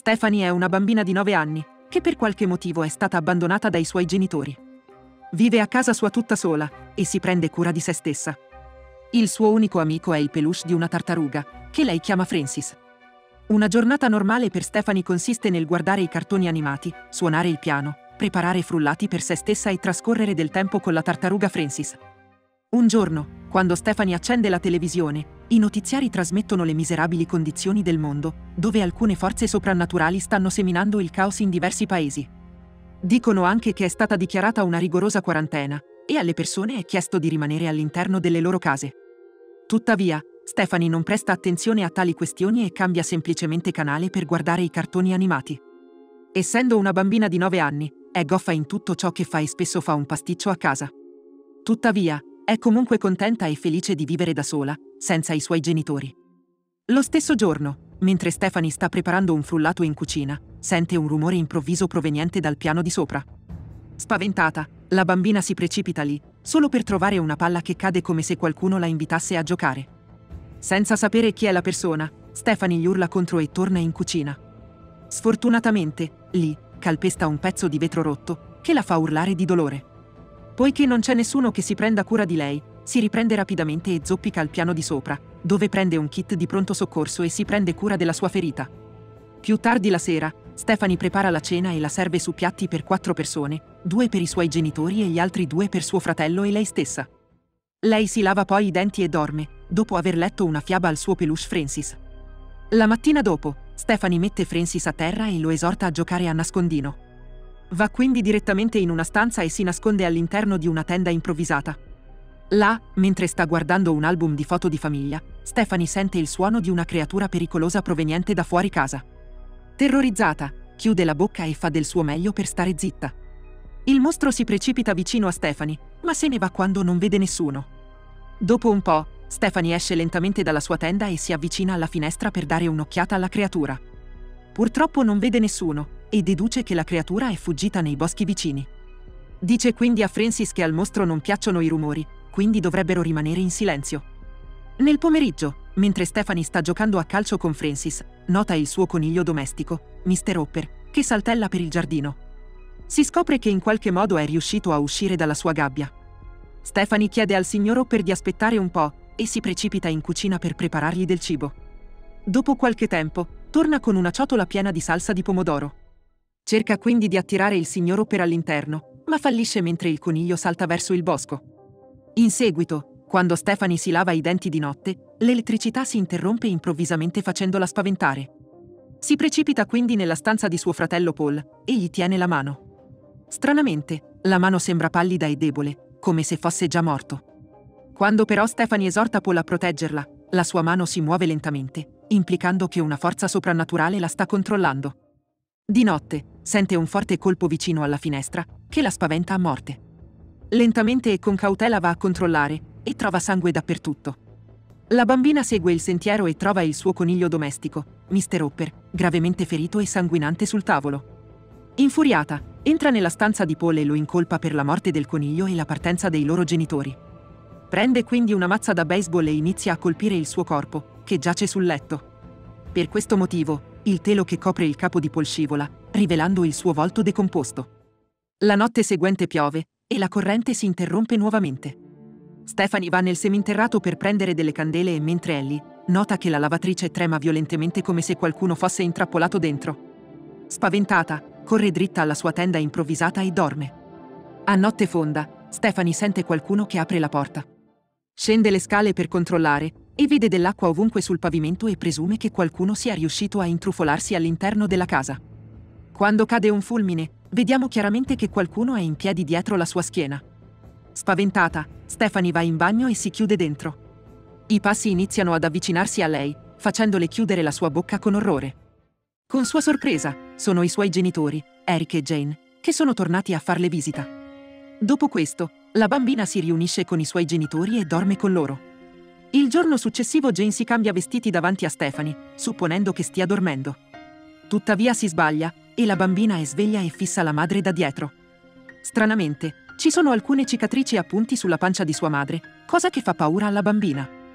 Stephanie è una bambina di 9 anni, che per qualche motivo è stata abbandonata dai suoi genitori. Vive a casa sua tutta sola e si prende cura di se stessa. Il suo unico amico è il peluche di una tartaruga, che lei chiama Francis. Una giornata normale per Stephanie consiste nel guardare i cartoni animati, suonare il piano, preparare frullati per se stessa e trascorrere del tempo con la tartaruga Francis. Un giorno, quando Stephanie accende la televisione, i notiziari trasmettono le miserabili condizioni del mondo, dove alcune forze soprannaturali stanno seminando il caos in diversi paesi. Dicono anche che è stata dichiarata una rigorosa quarantena e alle persone è chiesto di rimanere all'interno delle loro case. Tuttavia, Stephanie non presta attenzione a tali questioni e cambia semplicemente canale per guardare i cartoni animati. Essendo una bambina di 9 anni, è goffa in tutto ciò che fa e spesso fa un pasticcio a casa. Tuttavia, è comunque contenta e felice di vivere da sola, senza i suoi genitori. Lo stesso giorno, mentre Stephanie sta preparando un frullato in cucina, sente un rumore improvviso proveniente dal piano di sopra. Spaventata, la bambina si precipita lì, solo per trovare una palla che cade come se qualcuno la invitasse a giocare. Senza sapere chi è la persona, Stephanie gli urla contro e torna in cucina. Sfortunatamente, lì, calpesta un pezzo di vetro rotto, che la fa urlare di dolore. Poiché non c'è nessuno che si prenda cura di lei, si riprende rapidamente e zoppica al piano di sopra, dove prende un kit di pronto soccorso e si prende cura della sua ferita. Più tardi la sera, Stephanie prepara la cena e la serve su piatti per 4 persone, 2 per i suoi genitori e gli altri 2 per suo fratello e lei stessa. Lei si lava poi i denti e dorme, dopo aver letto una fiaba al suo peluche Francis. La mattina dopo, Stephanie mette Francis a terra e lo esorta a giocare a nascondino. Va quindi direttamente in una stanza e si nasconde all'interno di una tenda improvvisata. Là, mentre sta guardando un album di foto di famiglia, Stephanie sente il suono di una creatura pericolosa proveniente da fuori casa. Terrorizzata, chiude la bocca e fa del suo meglio per stare zitta. Il mostro si precipita vicino a Stephanie, ma se ne va quando non vede nessuno. Dopo un po', Stephanie esce lentamente dalla sua tenda e si avvicina alla finestra per dare un'occhiata alla creatura. Purtroppo non vede nessuno e deduce che la creatura è fuggita nei boschi vicini. Dice quindi a Francis che al mostro non piacciono i rumori, quindi dovrebbero rimanere in silenzio. Nel pomeriggio, mentre Stephanie sta giocando a calcio con Francis, nota il suo coniglio domestico, Mr. Hopper, che saltella per il giardino. Si scopre che in qualche modo è riuscito a uscire dalla sua gabbia. Stephanie chiede al signor Hopper di aspettare un po' e si precipita in cucina per preparargli del cibo. Dopo qualche tempo, torna con una ciotola piena di salsa di pomodoro. Cerca quindi di attirare il signor Hopper all'interno, ma fallisce mentre il coniglio salta verso il bosco. In seguito, quando Stephanie si lava i denti di notte, l'elettricità si interrompe improvvisamente facendola spaventare. Si precipita quindi nella stanza di suo fratello Paul e gli tiene la mano. Stranamente, la mano sembra pallida e debole, come se fosse già morto. Quando però Stephanie esorta Paul a proteggerla, la sua mano si muove lentamente, implicando che una forza soprannaturale la sta controllando. Di notte, sente un forte colpo vicino alla finestra, che la spaventa a morte. Lentamente e con cautela va a controllare, e trova sangue dappertutto. La bambina segue il sentiero e trova il suo coniglio domestico, Mr. Hopper, gravemente ferito e sanguinante sul tavolo. Infuriata, entra nella stanza di Paul e lo incolpa per la morte del coniglio e la partenza dei loro genitori. Prende quindi una mazza da baseball e inizia a colpire il suo corpo, che giace sul letto. Per questo motivo, il telo che copre il capo di Paul scivola, rivelando il suo volto decomposto. La notte seguente piove, e la corrente si interrompe nuovamente. Stephanie va nel seminterrato per prendere delle candele e mentre è lì, nota che la lavatrice trema violentemente come se qualcuno fosse intrappolato dentro. Spaventata, corre dritta alla sua tenda improvvisata e dorme. A notte fonda, Stephanie sente qualcuno che apre la porta. Scende le scale per controllare e vede dell'acqua ovunque sul pavimento e presume che qualcuno sia riuscito a intrufolarsi all'interno della casa. Quando cade un fulmine, vediamo chiaramente che qualcuno è in piedi dietro la sua schiena. Spaventata, Stephanie va in bagno e si chiude dentro. I passi iniziano ad avvicinarsi a lei, facendole chiudere la sua bocca con orrore. Con sua sorpresa, sono i suoi genitori, Eric e Jane, che sono tornati a farle visita. Dopo questo, la bambina si riunisce con i suoi genitori e dorme con loro. Il giorno successivo Jane si cambia vestiti davanti a Stephanie, supponendo che stia dormendo. Tuttavia si sbaglia, e la bambina è sveglia e fissa la madre da dietro. Stranamente, ci sono alcune cicatrici a punti sulla pancia di sua madre, cosa che fa paura alla bambina.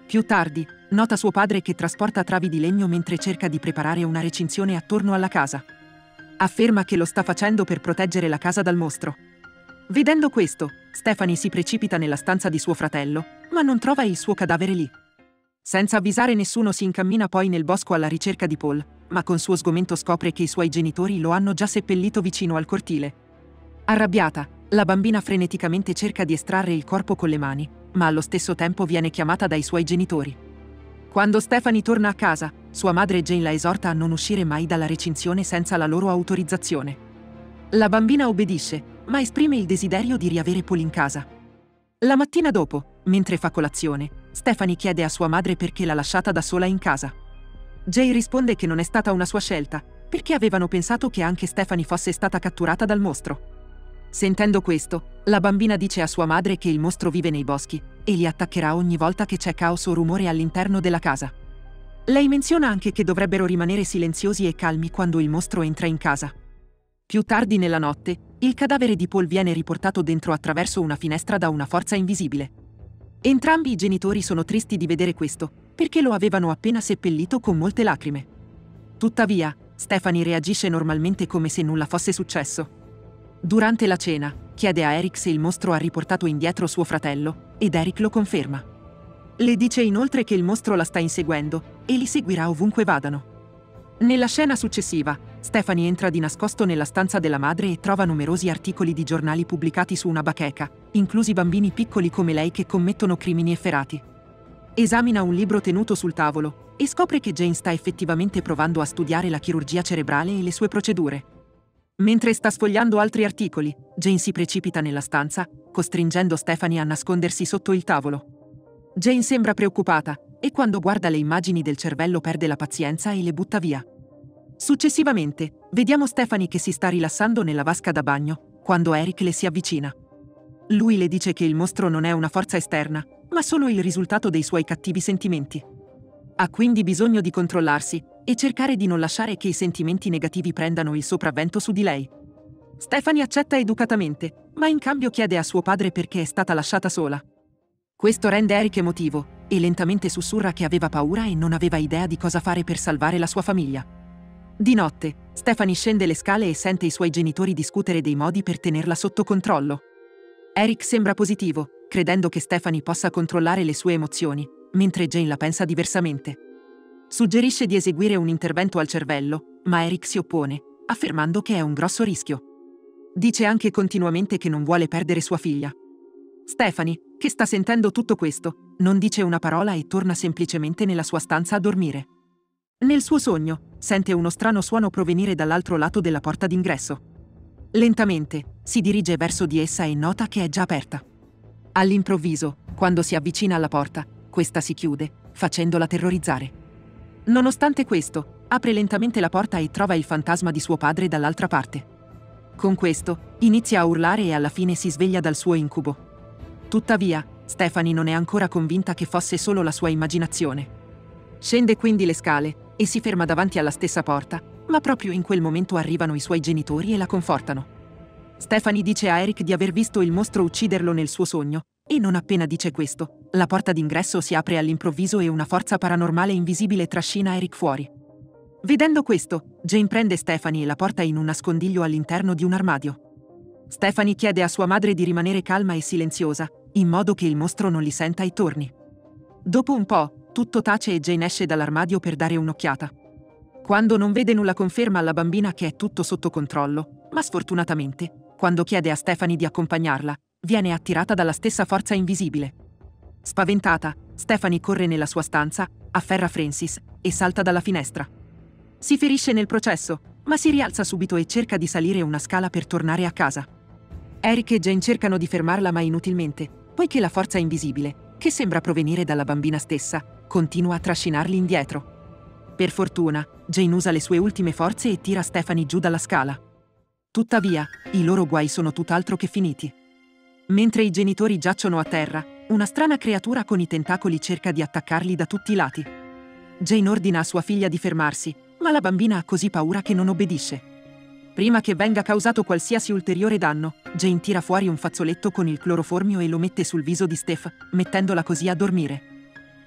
Più tardi, nota suo padre che trasporta travi di legno mentre cerca di preparare una recinzione attorno alla casa. Afferma che lo sta facendo per proteggere la casa dal mostro. Vedendo questo, Stephanie si precipita nella stanza di suo fratello, ma non trova il suo cadavere lì. Senza avvisare nessuno si incammina poi nel bosco alla ricerca di Paul, ma con suo sgomento scopre che i suoi genitori lo hanno già seppellito vicino al cortile. Arrabbiata, la bambina freneticamente cerca di estrarre il corpo con le mani, ma allo stesso tempo viene chiamata dai suoi genitori. Quando Stephanie torna a casa, sua madre Jane la esorta a non uscire mai dalla recinzione senza la loro autorizzazione. La bambina obbedisce, ma esprime il desiderio di riavere Paul in casa. La mattina dopo, mentre fa colazione, Stephanie chiede a sua madre perché l'ha lasciata da sola in casa. Jane risponde che non è stata una sua scelta, perché avevano pensato che anche Stephanie fosse stata catturata dal mostro. Sentendo questo, la bambina dice a sua madre che il mostro vive nei boschi e li attaccherà ogni volta che c'è caos o rumore all'interno della casa. Lei menziona anche che dovrebbero rimanere silenziosi e calmi quando il mostro entra in casa. Più tardi nella notte, il cadavere di Paul viene riportato dentro attraverso una finestra da una forza invisibile. Entrambi i genitori sono tristi di vedere questo, perché lo avevano appena seppellito con molte lacrime. Tuttavia, Stephanie reagisce normalmente come se nulla fosse successo. Durante la cena, chiede a Eric se il mostro ha riportato indietro suo fratello, ed Eric lo conferma. Le dice inoltre che il mostro la sta inseguendo e li seguirà ovunque vadano. Nella scena successiva, Stephanie entra di nascosto nella stanza della madre e trova numerosi articoli di giornali pubblicati su una bacheca, inclusi bambini piccoli come lei che commettono crimini efferati. Esamina un libro tenuto sul tavolo e scopre che Jane sta effettivamente provando a studiare la chirurgia cerebrale e le sue procedure. Mentre sta sfogliando altri articoli, Jane si precipita nella stanza, costringendo Stephanie a nascondersi sotto il tavolo. Jane sembra preoccupata e quando guarda le immagini del cervello perde la pazienza e le butta via. Successivamente, vediamo Stephanie che si sta rilassando nella vasca da bagno, quando Eric le si avvicina. Lui le dice che il mostro non è una forza esterna, ma solo il risultato dei suoi cattivi sentimenti. Ha quindi bisogno di controllarsi e cercare di non lasciare che i sentimenti negativi prendano il sopravvento su di lei. Stephanie accetta educatamente, ma in cambio chiede a suo padre perché è stata lasciata sola. Questo rende Eric emotivo e lentamente sussurra che aveva paura e non aveva idea di cosa fare per salvare la sua famiglia. Di notte, Stephanie scende le scale e sente i suoi genitori discutere dei modi per tenerla sotto controllo. Eric sembra positivo, credendo che Stephanie possa controllare le sue emozioni, mentre Jane la pensa diversamente. Suggerisce di eseguire un intervento al cervello, ma Eric si oppone, affermando che è un grosso rischio. Dice anche continuamente che non vuole perdere sua figlia. Stephanie, che sta sentendo tutto questo, non dice una parola e torna semplicemente nella sua stanza a dormire. Nel suo sogno, sente uno strano suono provenire dall'altro lato della porta d'ingresso. Lentamente, si dirige verso di essa e nota che è già aperta. All'improvviso, quando si avvicina alla porta, questa si chiude, facendola terrorizzare. Nonostante questo, apre lentamente la porta e trova il fantasma di suo padre dall'altra parte. Con questo, inizia a urlare e alla fine si sveglia dal suo incubo. Tuttavia, Stephanie non è ancora convinta che fosse solo la sua immaginazione. Scende quindi le scale e si ferma davanti alla stessa porta, ma proprio in quel momento arrivano i suoi genitori e la confortano. Stephanie dice a Eric di aver visto il mostro ucciderlo nel suo sogno, e non appena dice questo, la porta d'ingresso si apre all'improvviso e una forza paranormale invisibile trascina Eric fuori. Vedendo questo, Jane prende Stephanie e la porta in un nascondiglio all'interno di un armadio. Stephanie chiede a sua madre di rimanere calma e silenziosa, in modo che il mostro non li senta e torni. Dopo un po', tutto tace e Jane esce dall'armadio per dare un'occhiata. Quando non vede nulla conferma alla bambina che è tutto sotto controllo, ma sfortunatamente, quando chiede a Stephanie di accompagnarla, viene attirata dalla stessa forza invisibile. Spaventata, Stephanie corre nella sua stanza, afferra Francis e salta dalla finestra. Si ferisce nel processo, ma si rialza subito e cerca di salire una scala per tornare a casa. Eric e Jane cercano di fermarla ma inutilmente, poiché la forza invisibile, che sembra provenire dalla bambina stessa, continua a trascinarli indietro. Per fortuna, Jane usa le sue ultime forze e tira Stephanie giù dalla scala. Tuttavia, i loro guai sono tutt'altro che finiti. Mentre i genitori giacciono a terra, una strana creatura con i tentacoli cerca di attaccarli da tutti i lati. Jane ordina a sua figlia di fermarsi, ma la bambina ha così paura che non obbedisce. Prima che venga causato qualsiasi ulteriore danno, Jane tira fuori un fazzoletto con il cloroformio e lo mette sul viso di Steph, mettendola così a dormire.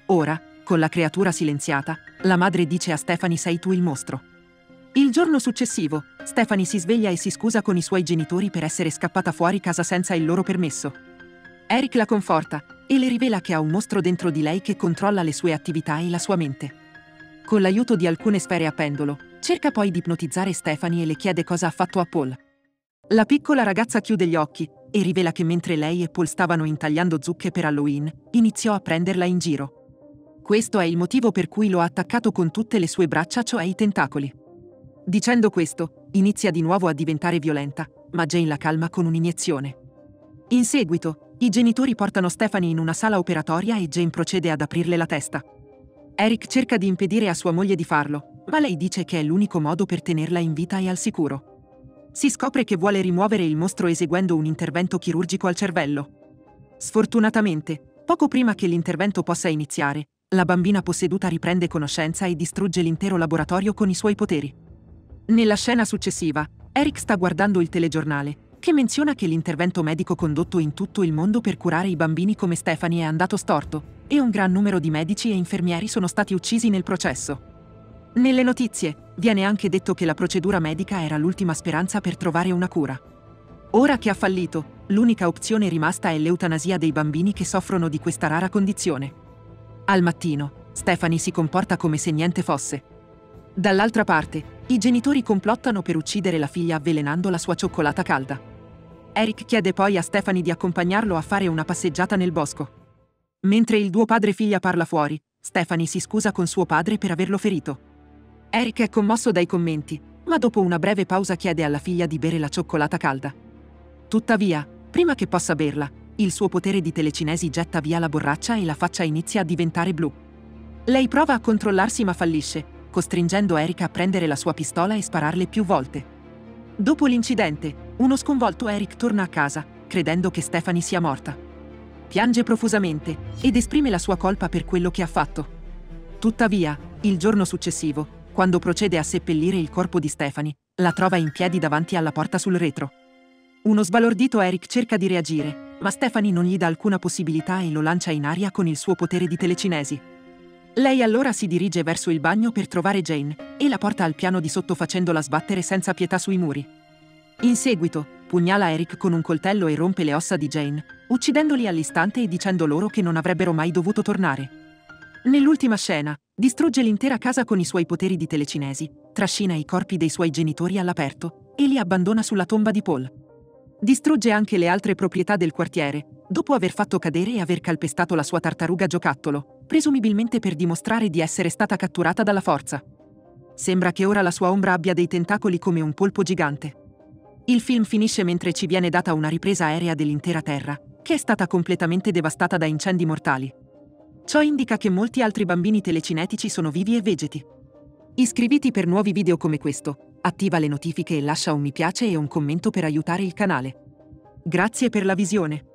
Ora, con la creatura silenziata, la madre dice a Stephanie: sei tu il mostro. Il giorno successivo, Stephanie si sveglia e si scusa con i suoi genitori per essere scappata fuori casa senza il loro permesso. Eric la conforta e le rivela che ha un mostro dentro di lei che controlla le sue attività e la sua mente. Con l'aiuto di alcune sfere a pendolo, cerca poi di ipnotizzare Stephanie e le chiede cosa ha fatto a Paul. La piccola ragazza chiude gli occhi e rivela che mentre lei e Paul stavano intagliando zucche per Halloween, iniziò a prenderla in giro. Questo è il motivo per cui lo ha attaccato con tutte le sue braccia, cioè i tentacoli. Dicendo questo, inizia di nuovo a diventare violenta, ma Jane la calma con un'iniezione. In seguito, i genitori portano Stephanie in una sala operatoria e Jane procede ad aprirle la testa. Eric cerca di impedire a sua moglie di farlo, ma lei dice che è l'unico modo per tenerla in vita e al sicuro. Si scopre che vuole rimuovere il mostro eseguendo un intervento chirurgico al cervello. Sfortunatamente, poco prima che l'intervento possa iniziare, la bambina posseduta riprende conoscenza e distrugge l'intero laboratorio con i suoi poteri. Nella scena successiva, Eric sta guardando il telegiornale, che menziona che l'intervento medico condotto in tutto il mondo per curare i bambini come Stephanie è andato storto, e un gran numero di medici e infermieri sono stati uccisi nel processo. Nelle notizie, viene anche detto che la procedura medica era l'ultima speranza per trovare una cura. Ora che ha fallito, l'unica opzione rimasta è l'eutanasia dei bambini che soffrono di questa rara condizione. Al mattino, Stephanie si comporta come se niente fosse. Dall'altra parte, i genitori complottano per uccidere la figlia avvelenando la sua cioccolata calda. Eric chiede poi a Stephanie di accompagnarlo a fare una passeggiata nel bosco. Mentre il duo padre-figlia parla fuori, Stephanie si scusa con suo padre per averlo ferito. Eric è commosso dai commenti, ma dopo una breve pausa chiede alla figlia di bere la cioccolata calda. Tuttavia, prima che possa berla, il suo potere di telecinesi getta via la borraccia e la faccia inizia a diventare blu. Lei prova a controllarsi ma fallisce, costringendo Eric a prendere la sua pistola e spararle più volte. Dopo l'incidente, uno sconvolto Eric torna a casa, credendo che Stephanie sia morta. Piange profusamente ed esprime la sua colpa per quello che ha fatto. Tuttavia, il giorno successivo, quando procede a seppellire il corpo di Stephanie, la trova in piedi davanti alla porta sul retro. Uno sbalordito Eric cerca di reagire, ma Stephanie non gli dà alcuna possibilità e lo lancia in aria con il suo potere di telecinesi. Lei allora si dirige verso il bagno per trovare Jane e la porta al piano di sotto facendola sbattere senza pietà sui muri. In seguito, pugnala Eric con un coltello e rompe le ossa di Jane, uccidendoli all'istante e dicendo loro che non avrebbero mai dovuto tornare. Nell'ultima scena, distrugge l'intera casa con i suoi poteri di telecinesi, trascina i corpi dei suoi genitori all'aperto e li abbandona sulla tomba di Paul. Distrugge anche le altre proprietà del quartiere, dopo aver fatto cadere e aver calpestato la sua tartaruga giocattolo, presumibilmente per dimostrare di essere stata catturata dalla forza. Sembra che ora la sua ombra abbia dei tentacoli come un polpo gigante. Il film finisce mentre ci viene data una ripresa aerea dell'intera Terra, che è stata completamente devastata da incendi mortali. Ciò indica che molti altri bambini telecinetici sono vivi e vegeti. Iscriviti per nuovi video come questo, attiva le notifiche e lascia un mi piace e un commento per aiutare il canale. Grazie per la visione.